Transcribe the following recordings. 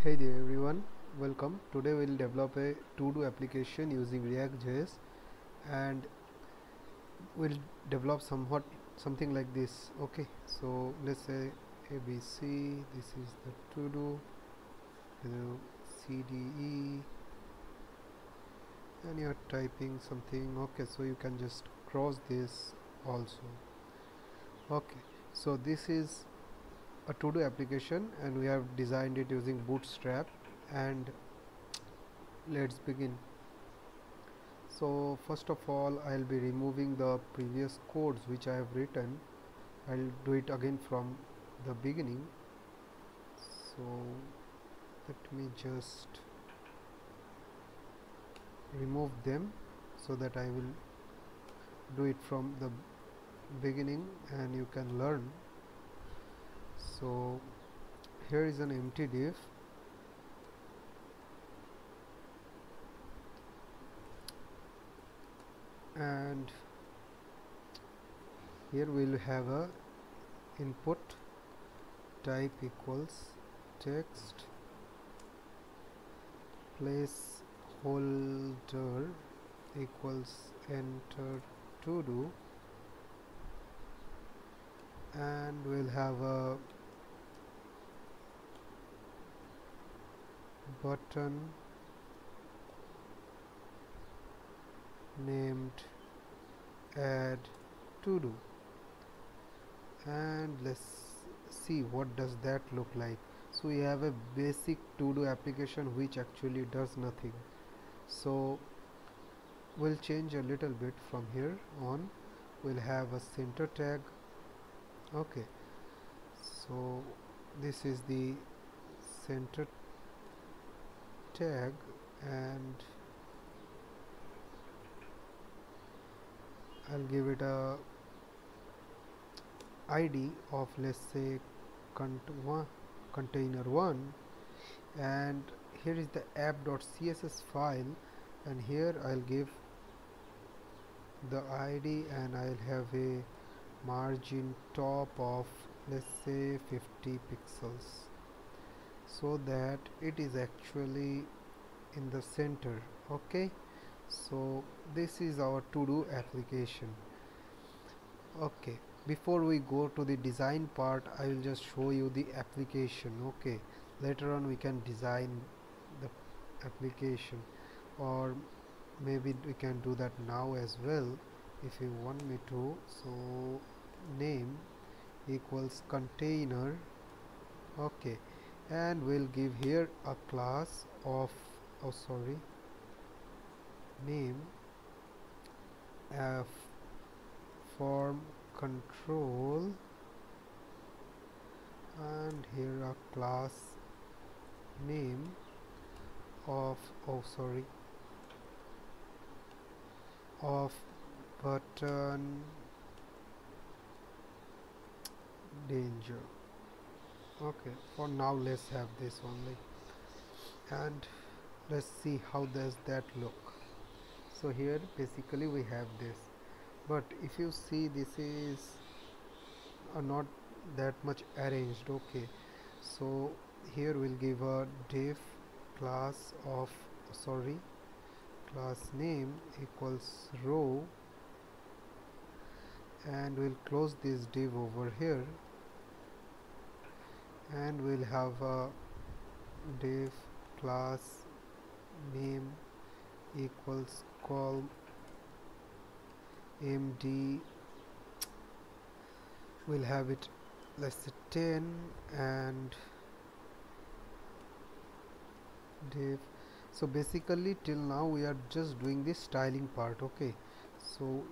Hey there everyone, welcome. Today we'll develop a to-do application using React.js and we'll develop something like this. Okay, so let's say ABC, this is the to-do, CDE, and you're typing something. Okay, so you can just cross this also. Okay, so this is a to-do application and we have designed it using Bootstrap, and let's begin. So first of all, I'll be removing the previous codes which I have written. I'll do it again from the beginning. So let me just remove them so that I will do it from the beginning and you can learn. So here is an empty div, and here we'll have a input type equals text placeholder equals enter to do, and we'll have a button named add to do, and let's see what does that look like. So we have a basic to do application which actually does nothing. So we'll change a little bit from here on. We'll have a center tag. Okay, so this is the center tag, and I'll give it a ID of, let's say, container1, and here is the app.css file, and here I'll give the ID and I'll have a margin top of, let's say, 50 pixels, so that it is actually in the center. Okay, so this is our to do application. Okay, before we go to the design part, I will just show you the application. Okay, later on we can design the application, or maybe we can do that now as well if you want me to. So name equals container. Okay, and we'll give here a class of, oh sorry, name form control, and here a class name of, oh sorry, of button danger. Okay, for now let's have this only, and let's see how does that look. So here basically we have this, but if you see, this is not that much arranged. Okay, so here we'll give a div class of, sorry, class name equals row, and we'll close this div over here, and we'll have a div class name equals call md, we'll have it, let's say, 10, and div. So basically till now we are just doing the styling part. Okay, so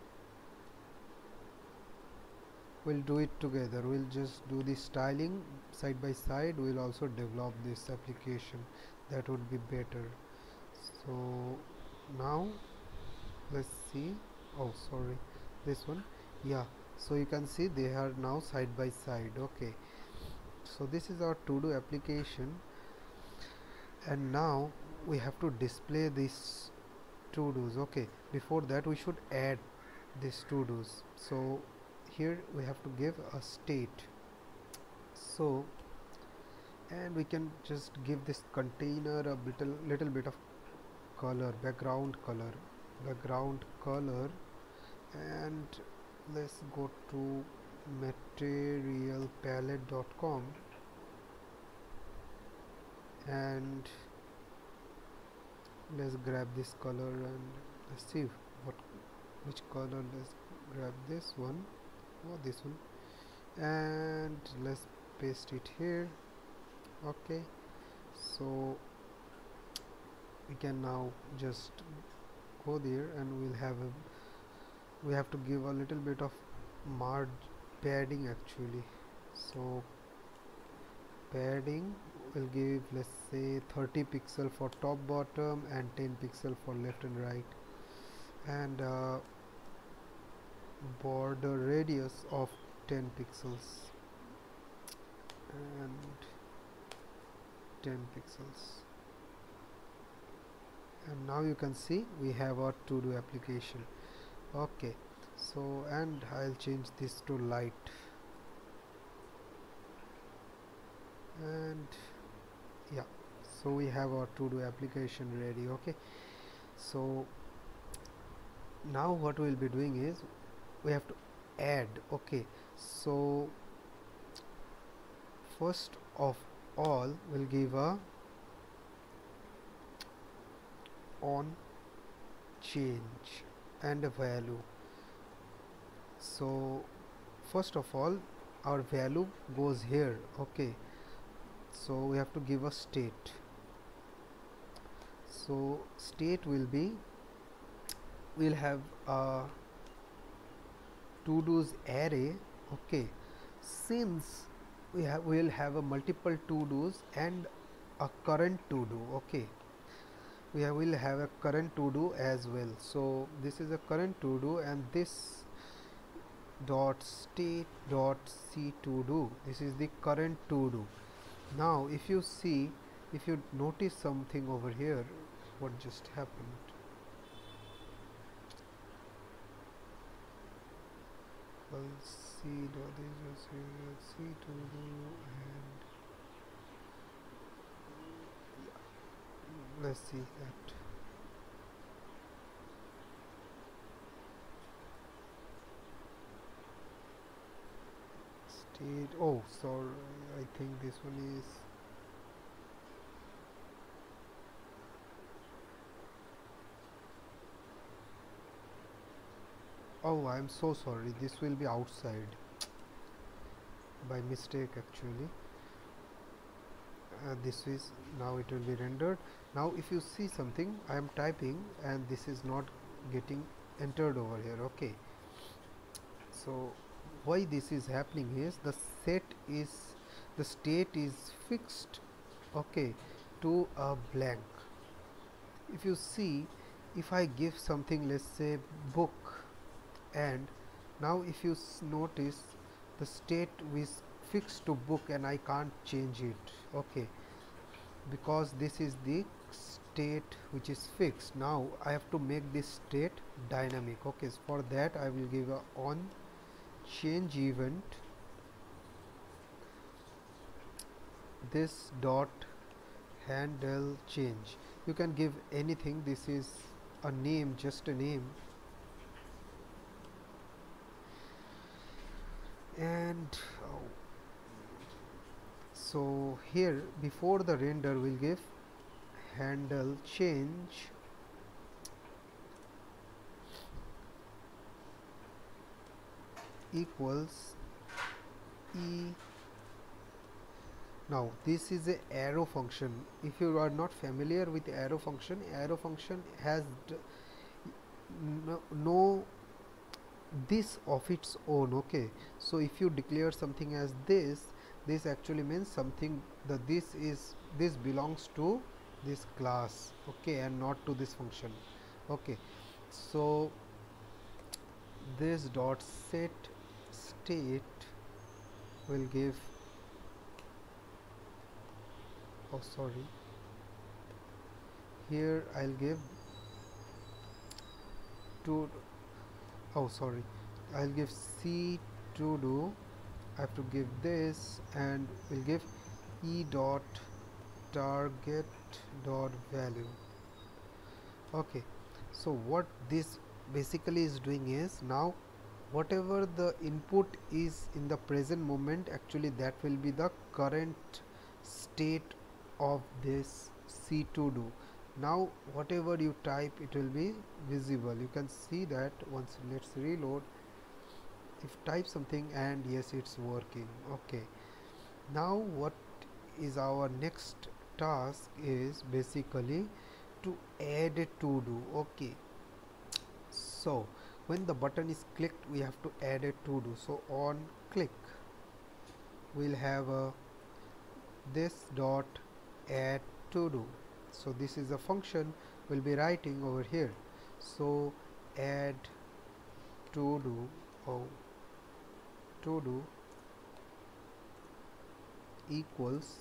we'll do it together. We'll just do the styling side by side. We'll also develop this application. That would be better. So now let's see. Oh sorry, this one. Yeah, so you can see they are now side by side. Okay, so this is our to do application, and now we have to display these to do's. Okay, before that we should add these to do's. So here we have to give a state. So and we can just give this container a little bit of color, background color. And let's go to materialpalette.com and let's grab this color and let's see what which color. Let's grab this one or this one and let's paste it here. Okay, so we can now just go there and we have to give a little bit of padding actually. So padding will give, let's say, 30 pixel for top bottom and 10 pixel for left and right, and border radius of 10 pixels and 10 pixels. And now you can see we have our to-do application. Okay, so and I'll change this to light, and yeah, so we have our to-do application ready. Okay, so now what we'll be doing is we have to add. Okay, so first of all we'll give a on change and a value. So first of all our value goes here. Okay, so we have to give a state. So state will be, we'll have a to do's array. Okay, since we'll have a multiple to do's and a current to do. Okay, will have a current to do as well. So this is a current to do and this dot state dot c to do, this is the current to do. Now if you see, if you notice something over here, what just happened, see dot is c to do, and let's see that. State, oh sorry, I think this one is, oh I'm so sorry, this will be outside by mistake actually. This is, now it will be rendered. Now if you see something, I am typing and this is not getting entered over here. Okay, so why this is happening is the state is fixed, okay, to a blank. If you see, if I give something, let's say book, and now if you notice the state is fixed to book and I can't change it. Okay, because this is the state which is fixed. Now I have to make this state dynamic. Okay, so for that I will give a on change event, this dot handle change. You can give anything, this is a name, just a name, and so here before the render we'll give handle change equals e. Now this is a arrow function. If you are not familiar with arrow function has no this of its own. Okay, so if you declare something as this actually means something that this belongs to this class, okay, and not to this function. Okay, so this dot set state will give, oh sorry, here I'll give to, oh sorry, I'll give c to do, I have to give this and we'll give e dot target dot value. Okay, so what this basically is doing is, now whatever the input is in the present moment, actually that will be the current state of this C to do. Now whatever you type, it will be visible. You can see that once. Let's reload. If type something, and yes, it's working. Okay, now what is our next task is basically to add a to do. Okay, so when the button is clicked, we have to add a to do. So on click, we'll have a this dot add to do. So this is a function we'll be writing over here. So add to do, oh, to do equals,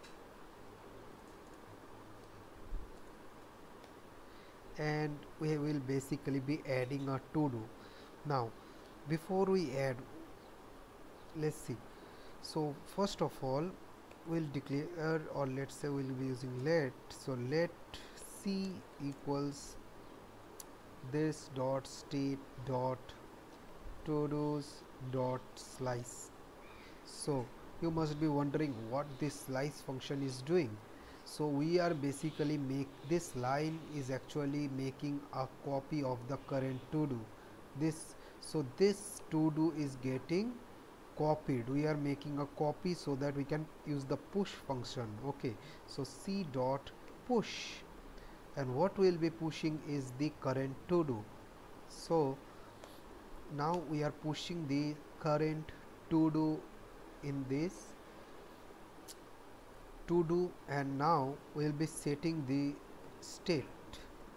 and we will basically be adding a to do. Now before we add, let's see. So first of all, we'll declare, or let's say we'll be using let. So let c equals this dot state dot to do's dot slice. So you must be wondering what this slice function is doing. So we are basically this line is actually making a copy of the current to do. This to do is getting copied. We are making a copy so that we can use the push function. Okay, so c dot push, and what we will be pushing is the current to do. So now we are pushing the current to do in this to do, and now we will be setting the state,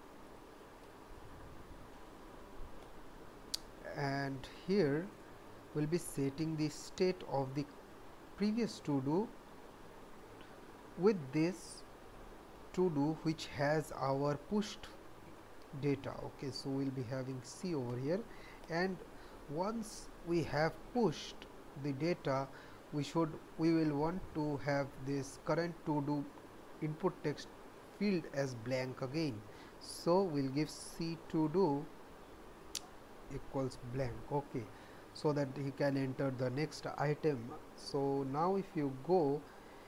and here we'll be setting the state of the previous to do with this to do which has our pushed data. Okay, so we'll be having C over here, and once we have pushed the data, we will want to have this current to do input text field as blank again. So we'll give C to do equals blank. Okay, so that he can enter the next item. So now if you go,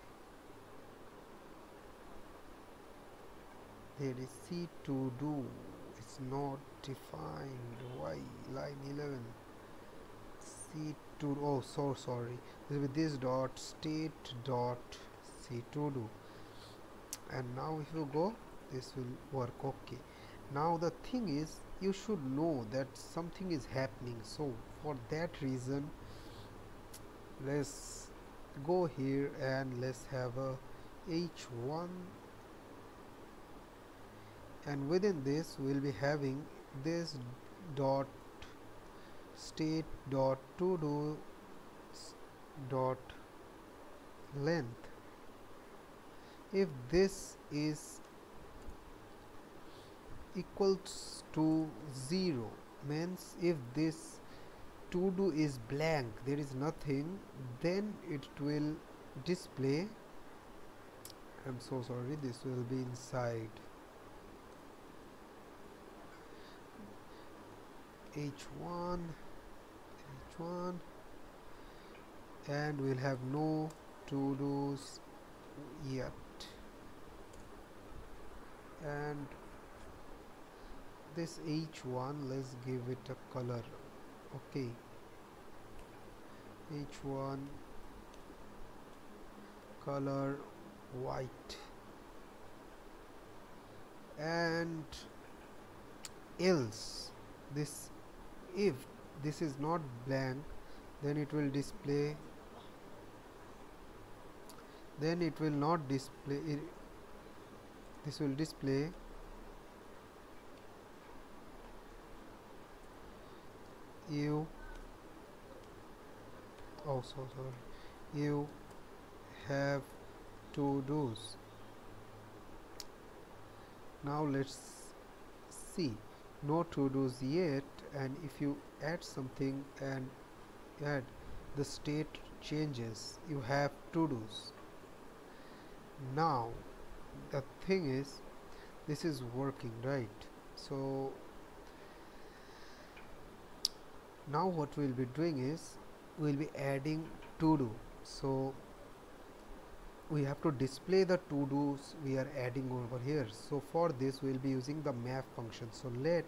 there is C to do, it's not defined. Why? Line 11. C to, oh, so sorry, with this dot state dot C to do, and now if you go, this will work. Okay, now the thing is, you should know that something is happening. So for that reason, let's go here and let's have a h1, and within this we'll be having this dot state dot to do dot length. If this is equals to 0, means if this to do is blank, there is nothing, then it will display, I'm so sorry, this will be inside h1, and we'll have no to do's yet, and this h1, let's give it a color. Okay, h1 color white, and else this, if this is not blank, then it will display, then it will not display it, this will display you, oh so sorry, you have to do's. Now let's see, no to do's yet, and if you add something and add, the state changes, you have to do's. Now the thing is, this is working, right? So now what we'll be doing is we'll be adding to do. So we have to display the to do's we are adding over here. So for this we'll be using the map function. So let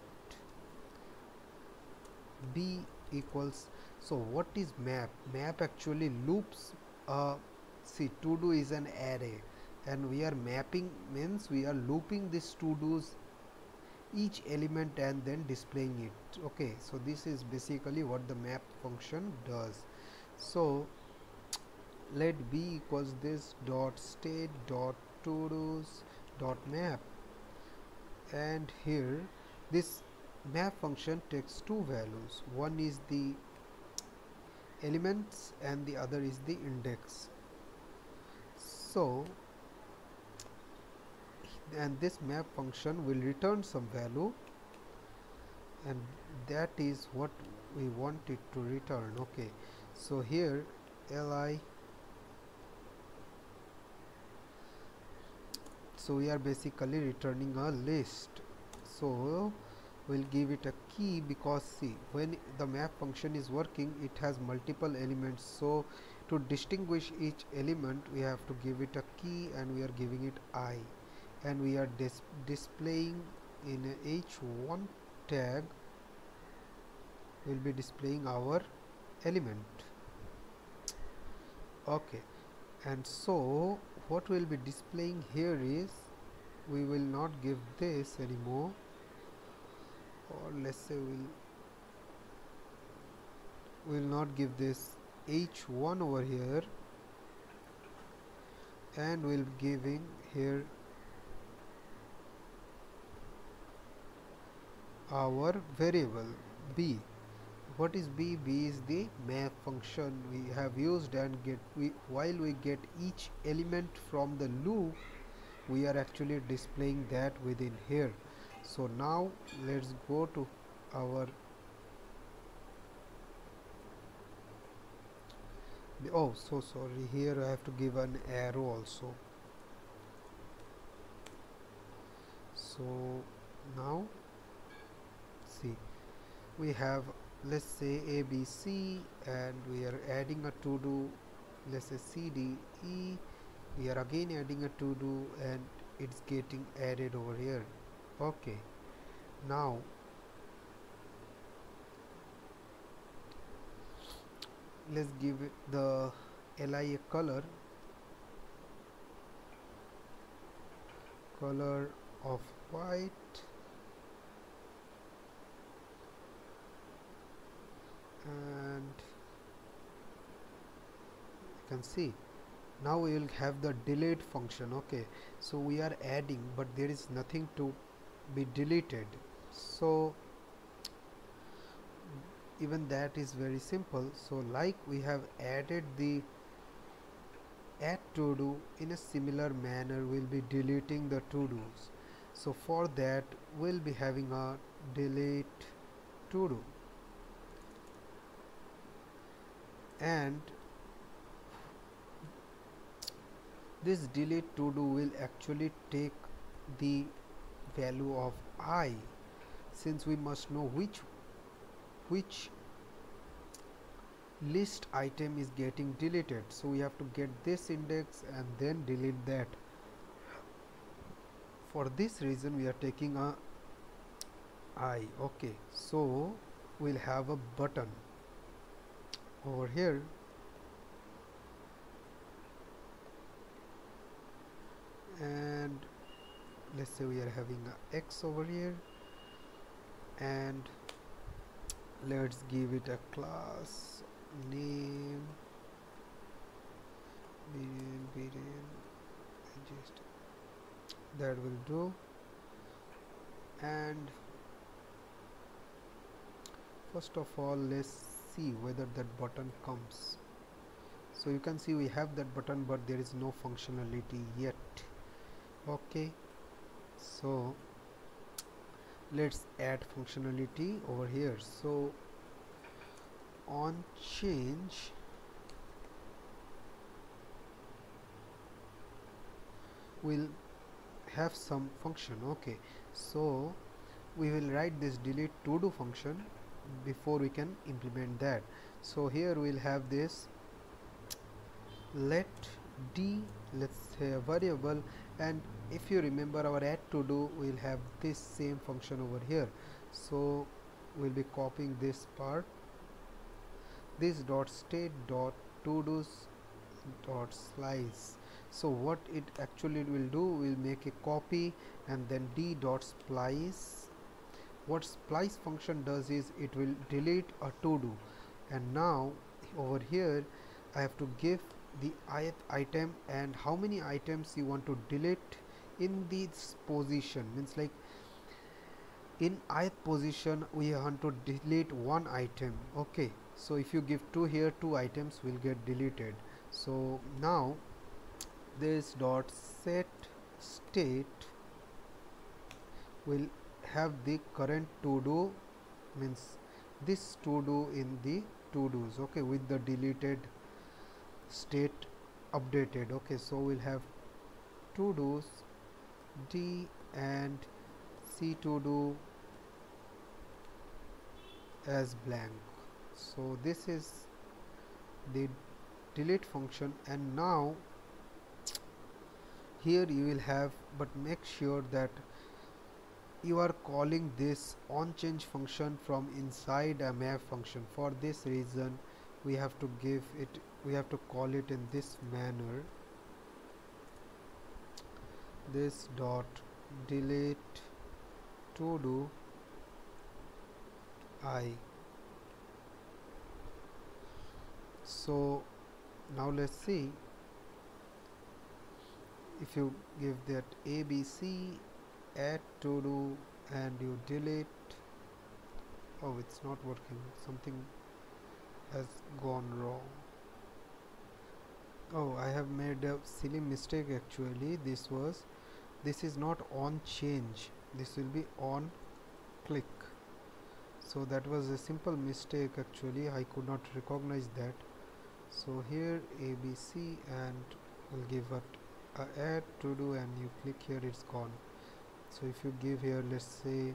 b equals, so what is map? Map actually loops, see, to do is an array and we are mapping, means we are looping this to do's each element and then displaying it. Okay, so this is basically what the map function does. So let b equals this dot state dot to do's dot map, and here this map function takes two values, one is the elements and the other is the index. So and this map function will return some value, and that is what we want it to return. Okay, so here li, so we are basically returning a list. So we'll give it a key, because see, when the map function is working it has multiple elements, so to distinguish each element we have to give it a key, and we are giving it I, and we are displaying in a h1 tag, we'll be displaying our element. Okay, and so what we'll be displaying here is, we will not give this anymore, or let's say we'll not give this h1 over here, and we'll be giving here our variable b. What is b? B is the map function we have used, and while we get each element from the loop we are actually displaying that within here. So now let's go to our, oh so sorry, here I have to give an arrow also. So now see, we have, let's say ABC, and we are adding a to do, let's say CDE, we are again adding a to do, and it's getting added over here. Okay, now let's give it the li a color of white, and you can see now we will have the delete function. Okay, so we are adding but there is nothing to be deleted, so even that is very simple. So like we have added the add to do, in a similar manner we'll be deleting the to do's. So for that we'll be having a delete to do, and this delete to do will actually take the value of I, since we must know which list item is getting deleted, so we have to get this index and then delete that. For this reason we are taking a I. Okay, so we'll have a button over here, and let's say we are having a X over here, and let's give it a class name Biren, just that will do. And first of all let's see whether that button comes. So you can see we have that button but there is no functionality yet. Okay, so let's add functionality over here. So on change, will have some function. Okay, so we will write this delete to do function before we can implement that. So here we'll have this let d, let's say a variable, and if you remember our add to do, we'll have this same function over here. So we'll be copying this part, this dot state dot to do's dot slice. So what it actually will do, will make a copy and then d dot splice. What splice function does is it will delete a to do, and now over here I have to give the ith item and how many items you want to delete in this position. Means like in ith position we want to delete one item. Okay, so if you give 2 here, 2 items will get deleted. So now this dot set state will have the current to do, means this to do in the to do's, okay, with the deleted state updated. Okay, so we'll have to do's d and c to do as blank. So this is the delete function, and now here you will have, but make sure that you are calling this on change function from inside a map function. For this reason we have to give it, we have to call it in this manner, this dot delete to do I. So now let's see, if you give that ABC add to do and you delete, oh, it's not working, something has gone wrong. Oh, I have made a silly mistake actually. This is not on change, this will be on click. So that was a simple mistake actually, I could not recognize that. So here ABC and we'll give it a add to do and you click here, it's gone. So if you give here, let's say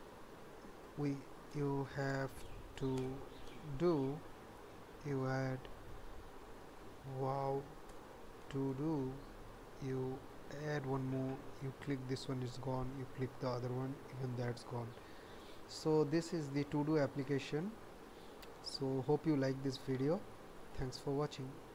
you have to do, you add wow to do, you add one more, you click this one, is gone, you click the other one, even that's gone. So this is the to do application. So hope you like this video. Thanks for watching.